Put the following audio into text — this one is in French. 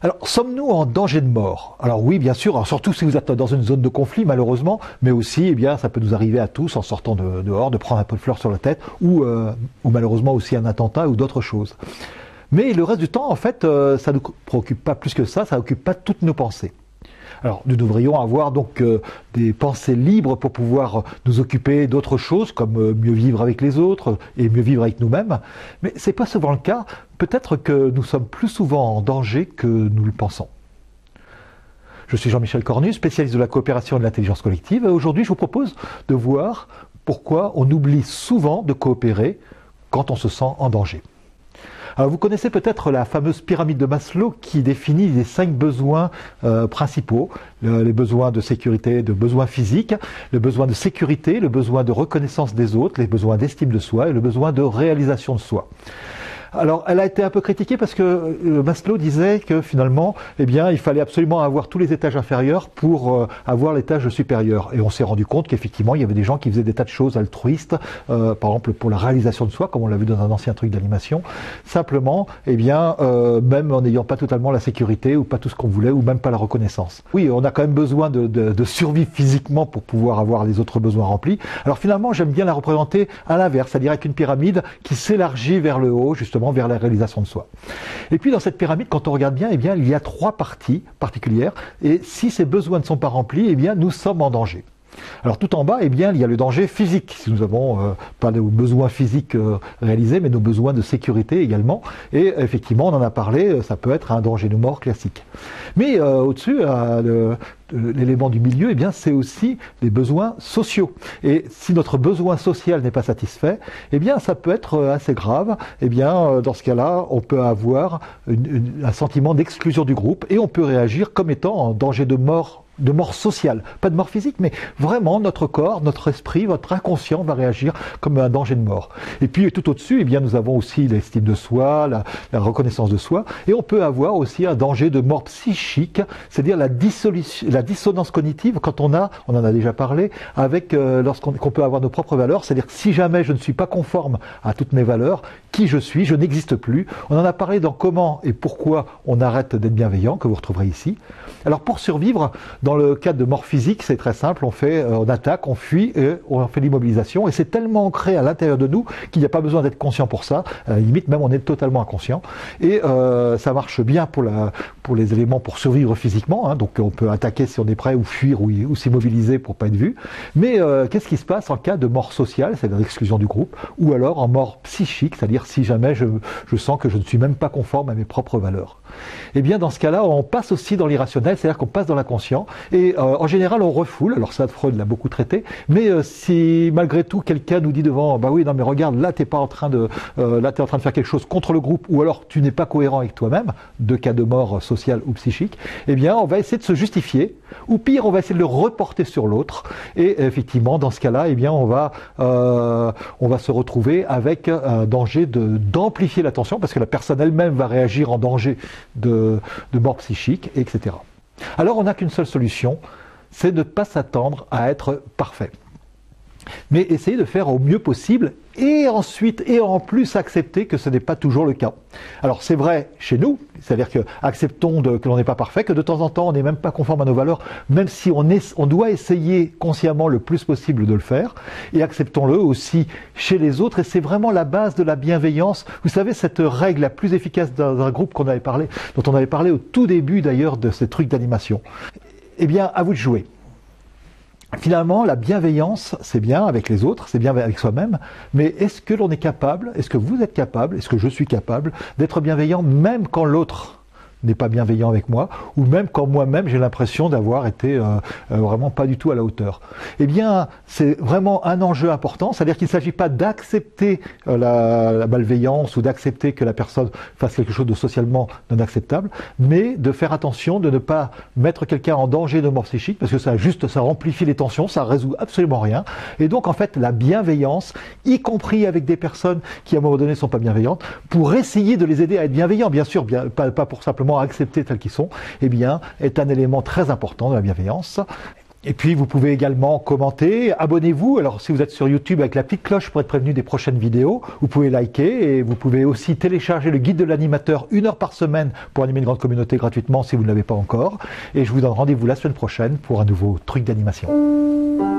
Alors, sommes-nous en danger de mort? Alors oui, bien sûr, alors surtout si vous êtes dans une zone de conflit, malheureusement, mais aussi, eh bien, ça peut nous arriver à tous en sortant dehors, de prendre un peu de fleurs sur la tête, ou malheureusement aussi un attentat ou d'autres choses. Mais le reste du temps, en fait, ça ne nous préoccupe pas plus que ça n'occupe pas toutes nos pensées. Alors, nous devrions avoir donc des pensées libres pour pouvoir nous occuper d'autres choses, comme mieux vivre avec les autres et mieux vivre avec nous-mêmes. Mais c'est pas souvent le cas. Peut-être que nous sommes plus souvent en danger que nous le pensons. Je suis Jean-Michel Cornu, spécialiste de la coopération et de l'intelligence collective. Et aujourd'hui, je vous propose de voir pourquoi on oublie souvent de coopérer quand on se sent en danger. Alors vous connaissez peut-être la fameuse pyramide de Maslow qui définit les 5 besoins principaux, les besoins de sécurité, de besoins physiques, le besoin de sécurité, le besoin de reconnaissance des autres, les besoins d'estime de soi et le besoin de réalisation de soi. Alors, elle a été un peu critiquée parce que Maslow disait que finalement, eh bien, il fallait absolument avoir tous les étages inférieurs pour avoir l'étage supérieur. Et on s'est rendu compte qu'effectivement, il y avait des gens qui faisaient des tas de choses altruistes, par exemple pour la réalisation de soi, comme on l'a vu dans un ancien truc d'animation. Simplement, eh bien, même en n'ayant pas totalement la sécurité ou pas tout ce qu'on voulait ou même pas la reconnaissance. Oui, on a quand même besoin de survivre physiquement pour pouvoir avoir les autres besoins remplis. Alors finalement, j'aime bien la représenter à l'inverse, c'est-à-dire avec une pyramide qui s'élargit vers le haut, justement, vers la réalisation de soi. Et puis dans cette pyramide, quand on regarde bien, eh bien, il y a 3 parties particulières, et si ces besoins ne sont pas remplis, eh bien, nous sommes en danger. Alors tout en bas, eh bien, il y a le danger physique, si nous avons pas nos besoins physiques réalisés, mais nos besoins de sécurité également. Et effectivement, on en a parlé, ça peut être un danger de mort classique. Mais au-dessus, l'élément du milieu, eh bien, c'est aussi les besoins sociaux. Et si notre besoin social n'est pas satisfait, eh bien, ça peut être assez grave. Eh bien, dans ce cas-là, on peut avoir un sentiment d'exclusion du groupe et on peut réagir comme étant en danger de mort sociale, pas de mort physique, mais vraiment notre corps, notre esprit, votre inconscient va réagir comme un danger de mort. Et puis tout au-dessus, eh bien, nous avons aussi l'estime de soi, la reconnaissance de soi, et on peut avoir aussi un danger de mort psychique, c'est-à-dire la dissonance cognitive quand on en a déjà parlé, avec qu'on peut avoir nos propres valeurs, c'est-à-dire que si jamais je ne suis pas conforme à toutes mes valeurs, qui je suis, je n'existe plus. On en a parlé dans comment et pourquoi on arrête d'être bienveillant, que vous retrouverez ici. Alors pour survivre, dans le cadre de mort physique, c'est très simple, on attaque, on fuit et on fait l'immobilisation. Et c'est tellement ancré à l'intérieur de nous qu'il n'y a pas besoin d'être conscient pour ça. À la limite, même on est totalement inconscient. Et ça marche bien pour les éléments pour survivre physiquement. Hein. Donc on peut attaquer si on est prêt ou fuir ou s'immobiliser pour pas être vu. Mais qu'est-ce qui se passe en cas de mort sociale, c'est-à-dire l'exclusion du groupe, ou alors en mort psychique, c'est-à-dire si jamais je sens que je ne suis même pas conforme à mes propres valeurs. Eh bien dans ce cas-là, on passe aussi dans l'irrationnel, c'est-à-dire qu'on passe dans l'inconscient. Et en général, on refoule. Alors ça, Freud l'a beaucoup traité. Mais si malgré tout, quelqu'un nous dit devant, bah oui, non mais regarde, là t'es en train de faire quelque chose contre le groupe, ou alors tu n'es pas cohérent avec toi-même, 2 cas de mort sociale ou psychique. Eh bien, on va essayer de se justifier, ou pire, on va essayer de le reporter sur l'autre. Et effectivement, dans ce cas-là, eh bien, on va se retrouver avec un danger d'amplifier la tension, parce que la personne elle-même va réagir en danger de mort psychique, etc. Alors on n'a qu'une seule solution, c'est de ne pas s'attendre à être parfait. Mais essayer de faire au mieux possible et ensuite et en plus accepter que ce n'est pas toujours le cas. Alors c'est vrai chez nous, c'est-à-dire que acceptons que l'on n'est pas parfait, que de temps en temps on n'est même pas conforme à nos valeurs, même si on doit essayer consciemment le plus possible de le faire, et acceptons-le aussi chez les autres, et c'est vraiment la base de la bienveillance. Vous savez, cette règle la plus efficace d'un groupe dont on avait parlé au tout début d'ailleurs de ces trucs d'animation. Eh bien, à vous de jouer. Finalement, la bienveillance, c'est bien avec les autres, c'est bien avec soi-même, mais est-ce que l'on est capable, est-ce que vous êtes capable, est-ce que je suis capable d'être bienveillant même quand l'autre n'est pas bienveillant avec moi, ou même quand moi-même j'ai l'impression d'avoir été vraiment pas du tout à la hauteur. Eh bien, c'est vraiment un enjeu important, c'est-à-dire qu'il ne s'agit pas d'accepter la malveillance ou d'accepter que la personne fasse quelque chose de socialement non acceptable, mais de faire attention de ne pas mettre quelqu'un en danger de mort psychique, parce que ça amplifie les tensions, ça résout absolument rien. Et donc en fait, la bienveillance, y compris avec des personnes qui à un moment donné ne sont pas bienveillantes, pour essayer de les aider à être bienveillants, bien sûr, pas pour simplement accepter tels qu'ils sont, eh bien, est un élément très important de la bienveillance. Et puis vous pouvez également commenter, abonnez-vous. Alors si vous êtes sur YouTube avec la petite cloche pour être prévenu des prochaines vidéos, vous pouvez liker et vous pouvez aussi télécharger le guide de l'animateur 1 heure par semaine pour animer une grande communauté gratuitement si vous ne l'avez pas encore. Et je vous donne rendez-vous la semaine prochaine pour un nouveau truc d'animation.